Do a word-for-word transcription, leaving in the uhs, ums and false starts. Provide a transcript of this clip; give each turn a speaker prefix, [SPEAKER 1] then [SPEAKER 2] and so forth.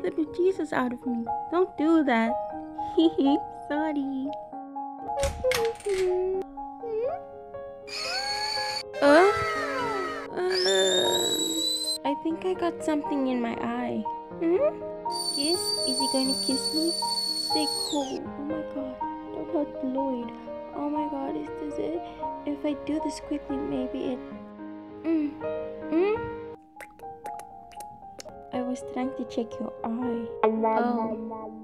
[SPEAKER 1] the bejesus out of me. Don't do that. Hehe, sorry. uh, uh, I think I got something in my eye. Hmm? Kiss? Is he going to kiss me? Stay cool. Oh my god. Don't hurt Lloyd. Oh my god, is this it? If I do this quickly, maybe it... Mm. Mm? I was trying to check your eye. Oh.